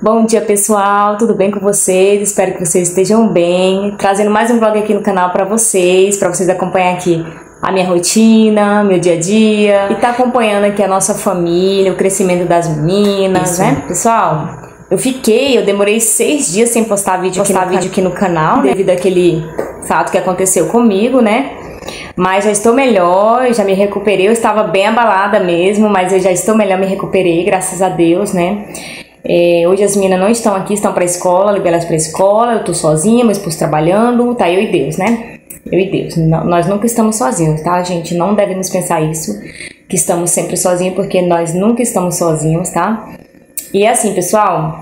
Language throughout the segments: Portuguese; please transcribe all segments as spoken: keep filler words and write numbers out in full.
Bom dia, pessoal, tudo bem com vocês? Espero que vocês estejam bem. Trazendo mais um vlog aqui no canal para vocês, para vocês acompanhar aqui a minha rotina, meu dia a dia e tá acompanhando aqui a nossa família, o crescimento das meninas, Isso. né? Pessoal, eu fiquei, eu demorei seis dias sem postar vídeo, postar aqui, no vídeo aqui no canal, né? Devido àquele fato que aconteceu comigo, né? Mas já estou melhor, já me recuperei, eu estava bem abalada mesmo, mas eu já estou melhor, me recuperei, graças a Deus, né? É, hoje as meninas não estão aqui, estão para a escola, levei elas para a escola, eu tô sozinha, meu esposo trabalhando, tá eu e Deus, né? Eu e Deus, não, nós nunca estamos sozinhos, tá, gente? Não devemos pensar isso, que estamos sempre sozinhos, porque nós nunca estamos sozinhos, tá? E assim, pessoal,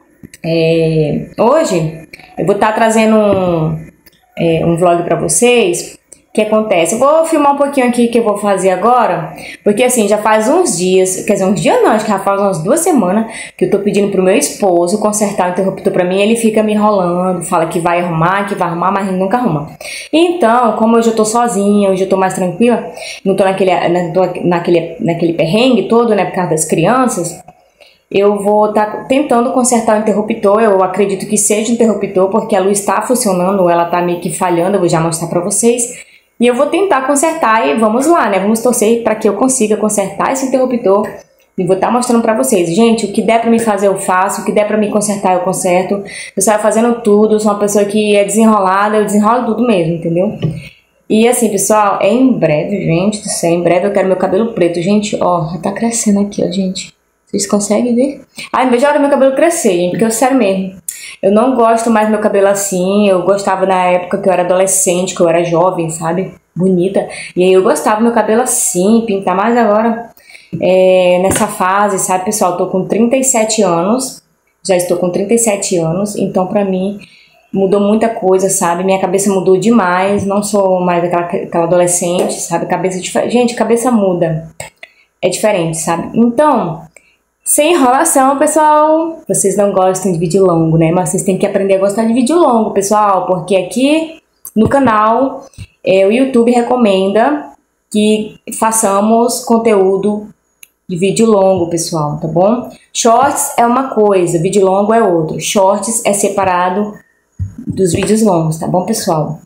é, hoje eu vou estar trazendo um, é, um vlog para vocês. O que acontece? Eu vou filmar um pouquinho aqui que eu vou fazer agora, porque assim, já faz uns dias, quer dizer, uns dias não, acho que já faz umas duas semanas que eu tô pedindo pro meu esposo consertar o interruptor pra mim, ele fica me enrolando, fala que vai arrumar, que vai arrumar, mas ele nunca arruma. Então, como hoje eu tô sozinha, hoje eu tô mais tranquila, não tô naquele, não tô naquele, naquele perrengue todo, né, por causa das crianças, eu vou estar tá tentando consertar o interruptor. Eu acredito que seja o interruptor, porque a luz está funcionando, ela tá meio que falhando, eu vou já mostrar pra vocês. E eu vou tentar consertar e vamos lá, né? Vamos torcer para que eu consiga consertar esse interruptor. E vou estar mostrando para vocês. Gente, o que der para me fazer eu faço, o que der para me consertar eu conserto. Eu saio fazendo tudo, eu sou uma pessoa que é desenrolada, eu desenrolo tudo mesmo, entendeu? E assim, pessoal, é em breve, gente do céu, em breve eu quero meu cabelo preto. Gente, ó, já tá crescendo aqui, ó, gente. Vocês conseguem ver? Ah, não vejo a hora do meu cabelo crescer, gente, porque eu sério mesmo. Eu não gosto mais do meu cabelo assim, eu gostava na época que eu era adolescente, que eu era jovem, sabe? Bonita. E aí eu gostava do meu cabelo assim, pintar mais agora é, nessa fase, sabe, pessoal? Eu tô com trinta e sete anos, já estou com trinta e sete anos, então pra mim mudou muita coisa, sabe? Minha cabeça mudou demais, não sou mais aquela, aquela adolescente, sabe? Cabeça diferente. Gente, cabeça muda. É diferente, sabe? Então... sem enrolação, pessoal, vocês não gostam de vídeo longo, né? Mas vocês têm que aprender a gostar de vídeo longo, pessoal, porque aqui no canal é, o YouTube recomenda que façamos conteúdo de vídeo longo, pessoal, tá bom? Shorts é uma coisa, vídeo longo é outro. Shorts é separado dos vídeos longos, tá bom, pessoal?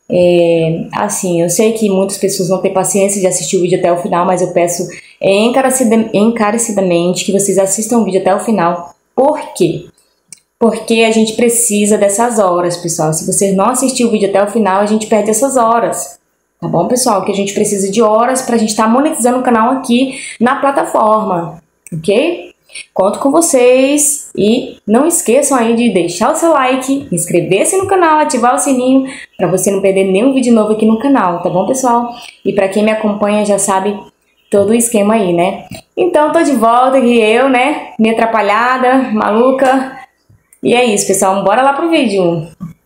É, assim, eu sei que muitas pessoas não têm paciência de assistir o vídeo até o final, mas eu peço encarecidamente que vocês assistam o vídeo até o final. Por quê? Porque a gente precisa dessas horas, pessoal. Se vocês não assistirem o vídeo até o final, a gente perde essas horas. Tá bom, pessoal? Que a gente precisa de horas pra gente estar tá monetizando o canal aqui na plataforma, ok? Conto com vocês e não esqueçam aí de deixar o seu like, inscrever-se no canal, ativar o sininho para você não perder nenhum vídeo novo aqui no canal, tá bom, pessoal? E para quem me acompanha já sabe todo o esquema aí, né? Então tô de volta aqui eu, né? Meio atrapalhada, maluca. E é isso, pessoal, bora lá pro vídeo.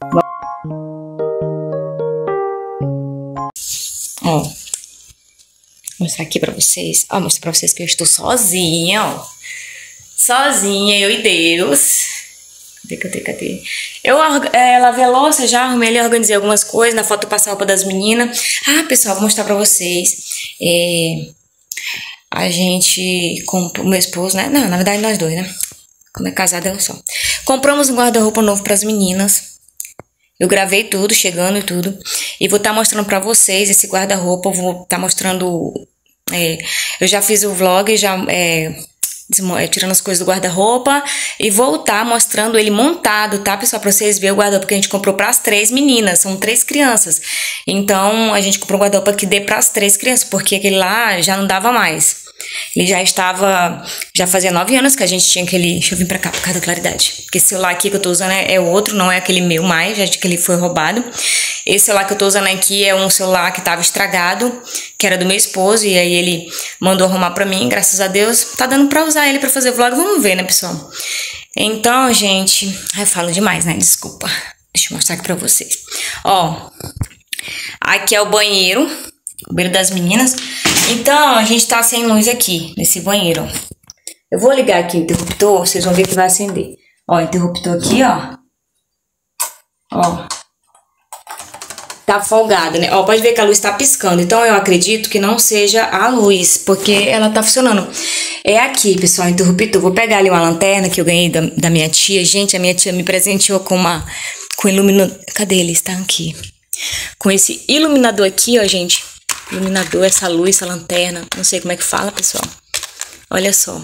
Ó, vou mostrar aqui pra vocês. Ó, mostrar pra vocês que eu estou sozinha, ó. Sozinha, eu e Deus. Cadê, cadê, cadê? Eu é, lavei a louça, já arrumei ali, organizei algumas coisas. Na foto eu passei a roupa das meninas. Ah, pessoal, vou mostrar pra vocês. É, a gente comprou, o meu esposo, né? Não, na verdade nós dois, né? Quando é casado é um só. Compramos um guarda-roupa novo pras meninas. Eu gravei tudo, chegando e tudo. E vou estar tá mostrando pra vocês esse guarda-roupa. Vou estar tá mostrando... É, eu já fiz o vlog, já... É, tirando as coisas do guarda-roupa e voltar mostrando ele montado, tá, pessoal? Pra vocês verem o guarda-roupa que a gente comprou para as três meninas, são três crianças. Então, a gente comprou um guarda-roupa que dê para as três crianças, porque aquele lá já não dava mais. Ele já estava, já fazia nove anos que a gente tinha aquele, deixa eu vir pra cá por causa da claridade, porque esse celular aqui que eu tô usando é, é outro, não é aquele meu mais, já que ele foi roubado. Esse celular que eu tô usando aqui é um celular que tava estragado, que era do meu esposo, e aí ele mandou arrumar pra mim, graças a Deus, tá dando pra usar ele pra fazer vlog, vamos ver, né, pessoal? Então, gente, eu falo demais, né, desculpa, deixa eu mostrar aqui pra vocês. Ó, aqui é o banheiro, o banheiro das meninas. Então, a gente tá sem luz aqui, nesse banheiro, ó. Eu vou ligar aqui o interruptor, vocês vão ver que vai acender. Ó, o interruptor aqui, ó. Ó. tá folgado, né? Ó, pode ver que a luz tá piscando. Então eu acredito que não seja a luz, porque ela tá funcionando. É aqui, pessoal, interruptor. Vou pegar ali uma lanterna que eu ganhei da, da minha tia. Gente, a minha tia me presenteou com uma... Com iluminador... Cadê ele? Está aqui. Com esse iluminador aqui, ó, gente. Iluminador, essa luz, essa lanterna. Não sei como é que fala, pessoal. Olha só.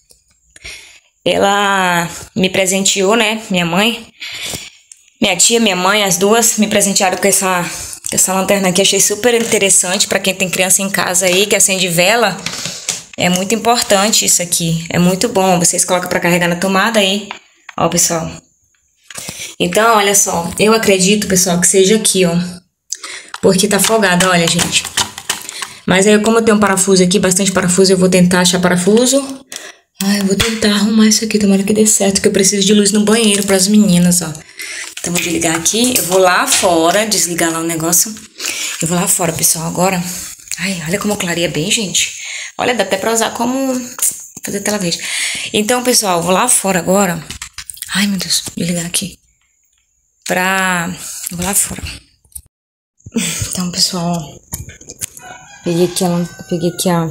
Ela me presenteou, né? Minha mãe... Minha tia, minha mãe, as duas me presentearam com essa, essa lanterna aqui. Achei super interessante para quem tem criança em casa aí, que acende vela. É muito importante isso aqui. É muito bom. Vocês colocam para carregar na tomada aí. Ó, pessoal. Então, olha só. Eu acredito, pessoal, que seja aqui, ó. Porque tá folgada, olha, gente. Mas aí, como eu tenho um parafuso aqui, bastante parafuso, eu vou tentar achar parafuso. Ai, eu vou tentar arrumar isso aqui. Tomara que dê certo, que eu preciso de luz no banheiro para as meninas, ó. Então, vou desligar aqui. Eu vou lá fora, desligar lá o negócio. Eu vou lá fora, pessoal, agora. Ai, olha como clareia bem, gente. Olha, dá até pra usar como... fazer tela verde. Então, pessoal, eu vou lá fora agora. Ai, meu Deus, desligar aqui. Pra... Eu vou lá fora. Então, pessoal, peguei aqui a... Peguei aqui a...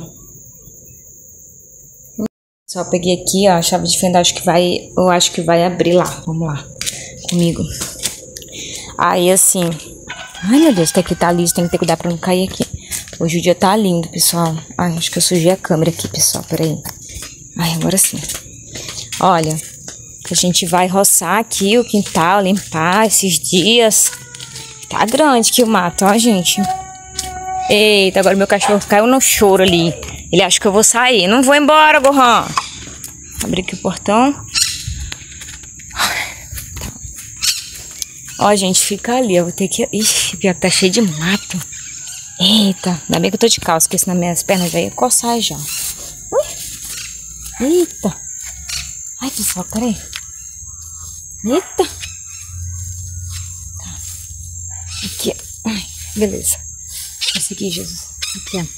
Pessoal, peguei aqui ó, a chave de fenda. Acho que vai... Eu acho que vai abrir lá. Vamos lá. Comigo. Aí assim, ai meu Deus, tem que tá liso, tem que ter cuidado pra não cair aqui. Hoje o dia tá lindo, pessoal. Ai, acho que eu sujei a câmera aqui, pessoal, peraí. Ai, agora sim. Olha, a gente vai roçar aqui o quintal, limpar esses dias. Tá grande aqui o mato, ó, gente. Eita, agora meu cachorro caiu no choro ali. Ele acha que eu vou sair. Não vou embora, Gohan. Abri aqui o portão. Ó, gente, fica ali, eu vou ter que... Ixi, pior que tá cheio de mato. Eita, ainda bem que eu tô de calça, porque senão minhas pernas já iam coçar já. Ui. Eita. Ai, pessoal, peraí. Eita. Tá. Aqui, ai, beleza. Consegui, Jesus. Aqui, ó.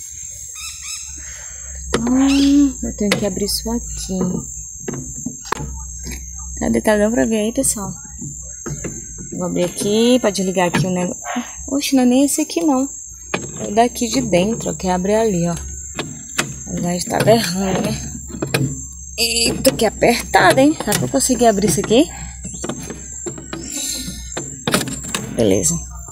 Hum, eu tenho que abrir isso aqui. Cadê? Tá dando pra ver aí, pessoal? Vou abrir aqui pra desligar aqui o negócio. Oxe, não é nem esse aqui não. É daqui de dentro, que abre ali, ó. Já está errando, né? Eita, que apertado, hein? Será que eu consegui abrir isso aqui? Beleza.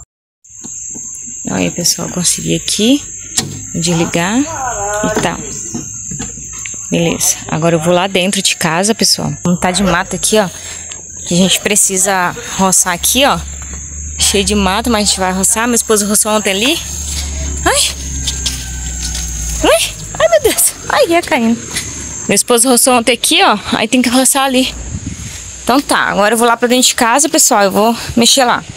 Aí, pessoal, consegui aqui desligar e tá. Beleza. Agora eu vou lá dentro de casa, pessoal. Não tá de mato aqui, ó. Que a gente precisa roçar aqui, ó. Cheio de mato, mas a gente vai roçar. Meu esposo roçou ontem ali. Ai! Ai! Ai, meu Deus! Ai, ia caindo. Meu esposo roçou ontem aqui, ó. Aí tem que roçar ali. Então tá, agora eu vou lá pra dentro de casa, pessoal. Eu vou mexer lá.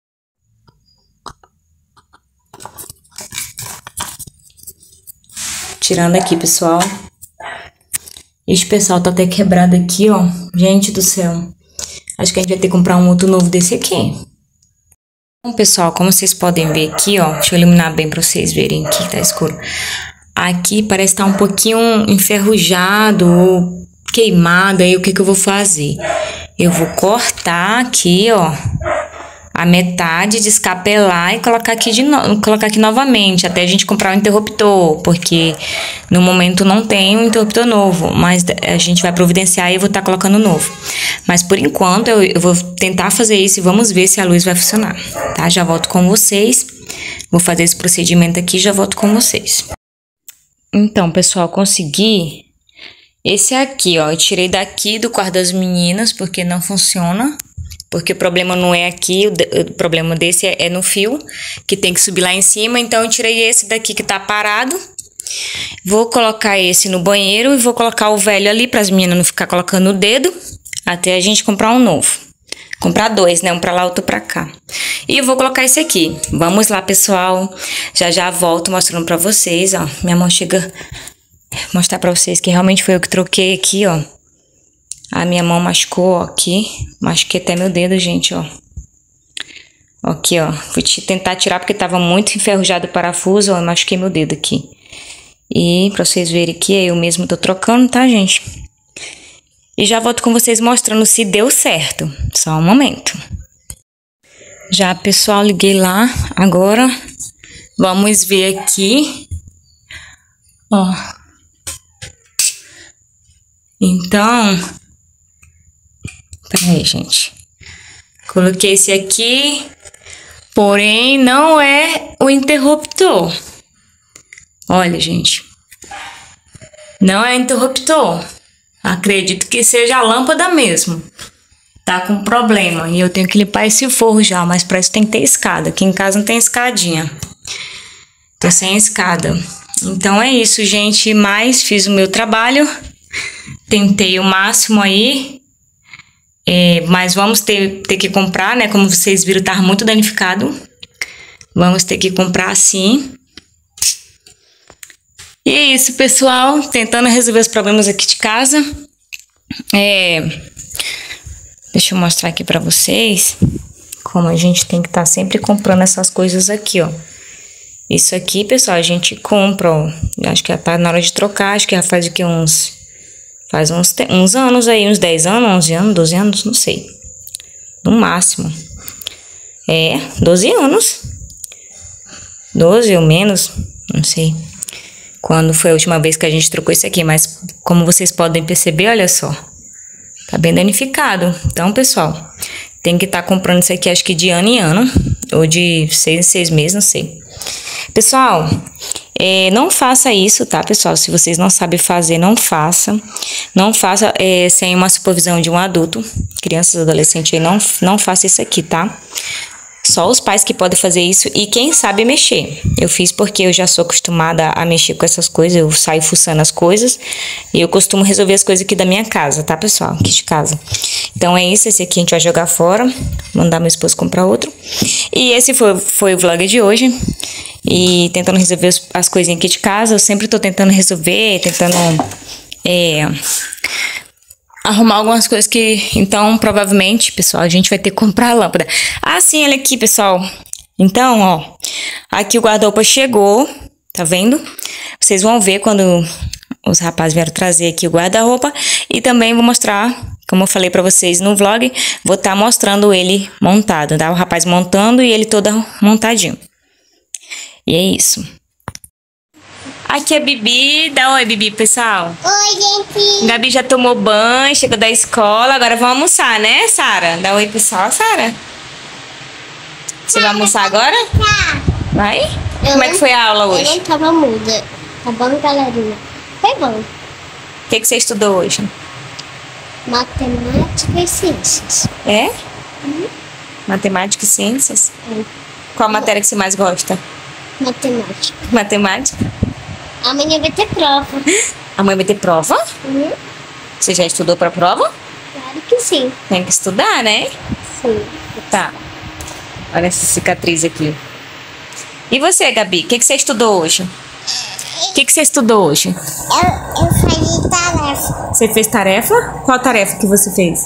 Tirando aqui, pessoal. Esse pessoal tá até quebrado aqui, ó. Gente do céu. Acho que a gente vai ter que comprar um outro novo desse aqui. Bom, pessoal, como vocês podem ver aqui, ó. Deixa eu iluminar bem pra vocês verem aqui, tá escuro. Aqui parece estar tá um pouquinho enferrujado ou queimado. Aí o que que eu vou fazer? Eu vou cortar aqui, ó. A metade, descapelar e colocar aqui, de no... colocar aqui novamente, até a gente comprar um interruptor, porque no momento não tem um interruptor novo, mas a gente vai providenciar e eu vou estar tá colocando novo. Mas por enquanto eu, eu vou tentar fazer isso e vamos ver se a luz vai funcionar, tá? Já volto com vocês, vou fazer esse procedimento aqui e já volto com vocês. Então, pessoal, consegui esse aqui, ó, eu tirei daqui do quarto das meninas, porque não funciona. Porque o problema não é aqui, o, o problema desse é, é no fio, que tem que subir lá em cima. Então, eu tirei esse daqui que tá parado. Vou colocar esse no banheiro e vou colocar o velho ali para as meninas não ficar colocando o dedo. Até a gente comprar um novo. Comprar dois, né? Um pra lá, outro pra cá. E eu vou colocar esse aqui. Vamos lá, pessoal. Já já volto mostrando pra vocês, ó. Minha mão chega... Mostrar pra vocês que realmente foi eu que troquei aqui, ó. A minha mão machucou, ó, aqui. Machuquei até meu dedo, gente, ó. Aqui, ó. Fui tentar tirar porque tava muito enferrujado o parafuso, ó. Eu machuquei meu dedo aqui. E pra vocês verem que eu mesmo tô trocando, tá, gente? E já volto com vocês mostrando se deu certo. Só um momento. Já, pessoal, liguei lá. Agora, vamos ver aqui. Ó. Então... Peraí, gente. Coloquei esse aqui. Porém, não é o interruptor. Olha, gente. Não é interruptor. Acredito que seja a lâmpada mesmo. Tá com problema. E eu tenho que limpar esse forro já. Mas pra isso tem que ter escada. Aqui em casa não tem escadinha. Tô sem escada. Então é isso, gente. Mas fiz o meu trabalho. Tentei o máximo aí. É, mas vamos ter, ter que comprar, né? Como vocês viram, tá muito danificado. Vamos ter que comprar sim. E é isso, pessoal. Tentando resolver os problemas aqui de casa. É, deixa eu mostrar aqui pra vocês como a gente tem que estar tá sempre comprando essas coisas aqui, ó. Isso aqui, pessoal, a gente compra, ó. Acho que já tá na hora de trocar. Acho que já faz o que? Uns... Faz uns, uns anos aí, uns dez anos, onze anos, doze anos, não sei. No máximo. É, doze anos. doze ou menos, não sei. Quando foi a última vez que a gente trocou isso aqui, mas como vocês podem perceber, olha só. Tá bem danificado. Então, pessoal, tem que estar tá comprando isso aqui, acho que de ano em ano. Ou de seis em seis meses, não sei. Pessoal, é, não faça isso, tá, pessoal? Se vocês não sabem fazer, não faça. Não faça é, sem uma supervisão de um adulto. Crianças, adolescentes, não, não faça isso aqui, tá? Só os pais que podem fazer isso e quem sabe mexer. Eu fiz porque eu já sou acostumada a mexer com essas coisas, eu saio fuçando as coisas e eu costumo resolver as coisas aqui da minha casa, tá, pessoal? Aqui de casa. Então é isso, esse aqui a gente vai jogar fora, mandar meu esposo comprar outro. E esse foi, foi o vlog de hoje. E tentando resolver as, as coisinhas aqui de casa, eu sempre tô tentando resolver, tentando... É, arrumar algumas coisas que... Então, provavelmente, pessoal, a gente vai ter que comprar a lâmpada. Ah, sim, olha aqui, pessoal. Então, ó. Aqui o guarda-roupa chegou. Tá vendo? Vocês vão ver quando os rapazes vieram trazer aqui o guarda-roupa. E também vou mostrar, como eu falei pra vocês no vlog, vou estar tá mostrando ele montado, tá? O rapaz montando e ele todo montadinho. E é isso. Aqui é a Bibi. Dá oi, Bibi, pessoal. Oi, gente. Gabi já tomou banho, chegou da escola. Agora vamos almoçar, né, Sara? Dá oi, pessoal, Sara. Você vai almoçar agora? Vai? Eu Como é que foi a aula hoje? Eu não tava muda. Tá bom, galerinha? Foi bom. O que, que você estudou hoje? Matemática e ciências. É? Uhum. Matemática e ciências? É. Qual a matéria que você mais gosta? Matemática. Matemática? Amanhã vai ter prova. Amanhã vai ter prova? Uhum. Você já estudou pra prova? Claro que sim. Tem que estudar, né? Sim. Tá. Olha essa cicatriz aqui. E você, Gabi? O que, que você estudou hoje? O que, que você estudou hoje? Eu, eu fazia tarefa. Você fez tarefa? Qual tarefa que você fez?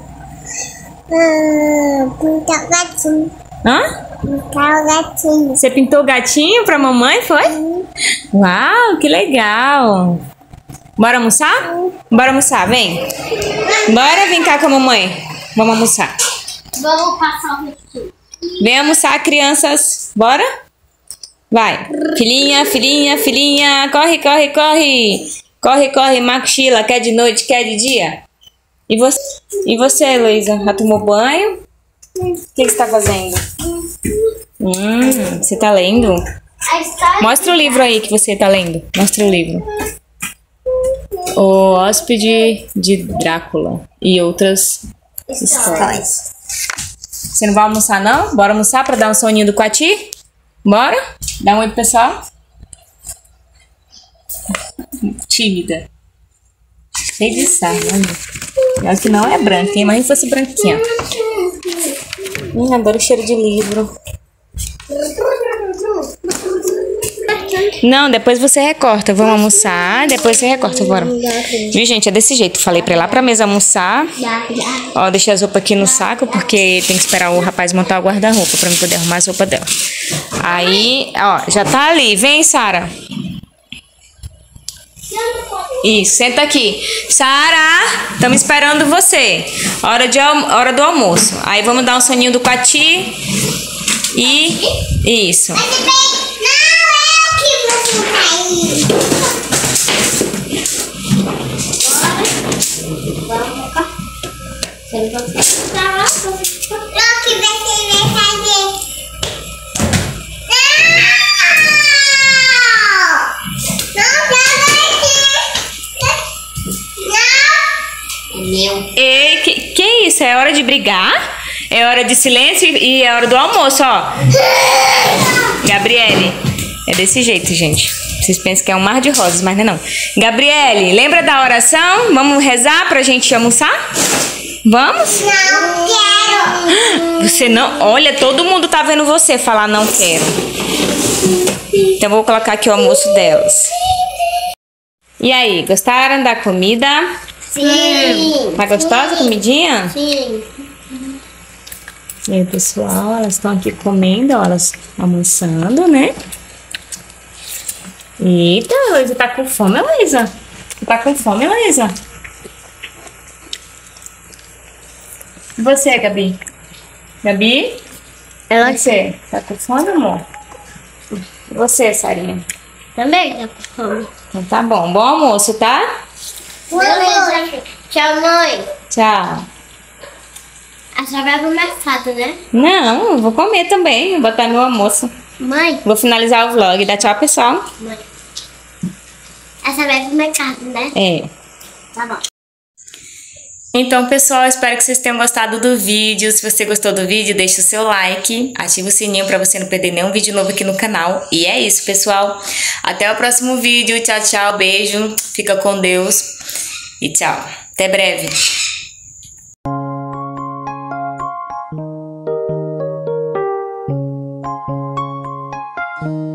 Hum, pintar o gatinho. Hã? Pintar o gatinho. Você pintou o gatinho pra mamãe, foi? Hum. Uau, que legal! Bora almoçar? Hum. Bora almoçar, vem. Bora vir cá com a mamãe. Vamos almoçar. Vamos passar o vestido. Vem almoçar, crianças. Bora? Vai. Filhinha, filhinha, filhinha. Corre, corre, corre. Corre, corre, mochila. Quer de noite, quer de dia? E você, e você, Heloísa? Já tomou banho? O que, que você tá fazendo? Hum, você tá lendo? Mostra o livro aí que você tá lendo. Mostra o livro. O Hóspede de Drácula e outras histórias. Você não vai almoçar, não? Bora almoçar pra dar um soninho do Coati? Bora? Dá um oi pro pessoal. Tímida. Cheio de sarna, olha. Acho que não é branca, hein? Mas se fosse branquinha. Hum, adoro o cheiro de livro. Não, depois você recorta. Vamos almoçar, depois você recorta, bora. Viu, gente? É desse jeito. Falei pra ir lá pra mesa almoçar. Ó, deixei as roupas aqui no saco, porque tem que esperar o rapaz montar o guarda-roupa pra mim poder arrumar as roupas dela. Aí, ó, já tá ali. Vem, Sara. Isso, senta aqui. Sara, estamos esperando você. Hora, de, hora do almoço. Aí vamos dar um soninho do Quati. E... Isso. Não, é o que você vai. Vamos cá. Não, que você vai fazer. Meu. Ei, que, que isso? É hora de brigar? É hora de silêncio e é hora do almoço, ó. Gabriele, é desse jeito, gente. Vocês pensam que é um mar de rosas, mas não é não. Gabriele, lembra da oração? Vamos rezar pra gente almoçar? Vamos? Não quero. Você não... Olha, todo mundo tá vendo você falar não quero. Então eu vou colocar aqui o almoço delas. E aí, gostaram da comida? Sim. Tá gostosa a comidinha? Sim. E aí, pessoal, elas estão aqui comendo, ó, elas almoçando, né? Eita, a Luísa tá com fome, Luísa? Tá com fome, Luísa? E você, Gabi? Gabi? Ela Você, tá com fome, amor? E você, Sarinha? também tá com fome. Então tá bom. Bom almoço, tá? Beleza. Tchau, mãe. Tchau. A senhora vai pro mercado, né? Não, eu vou comer também. Vou botar meu almoço. Mãe. Vou finalizar o vlog. Dá tchau, pessoal. Mãe. A senhora vai pro mercado, né? É. Tá bom. Então, pessoal, espero que vocês tenham gostado do vídeo. Se você gostou do vídeo, deixa o seu like, ativa o sininho para você não perder nenhum vídeo novo aqui no canal. E é isso, pessoal. Até o próximo vídeo. Tchau, tchau. Beijo. Fica com Deus. E tchau. Até breve. Thank you.